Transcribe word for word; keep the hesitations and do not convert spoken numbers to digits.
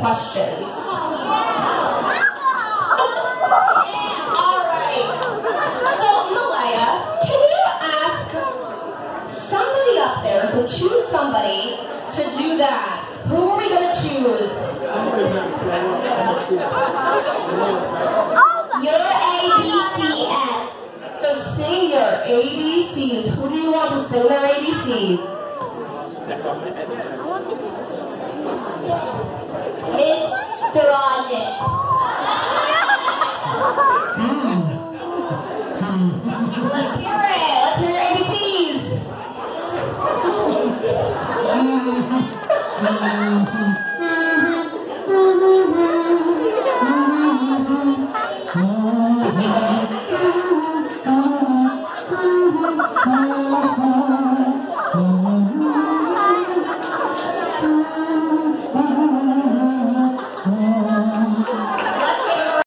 questions. Alright. So, Malaya, can you ask somebody up there, so choose somebody to do that. Who are we going to choose? Your A B C S. So sing your A B Cs. Who do you want to sing their A B Cs?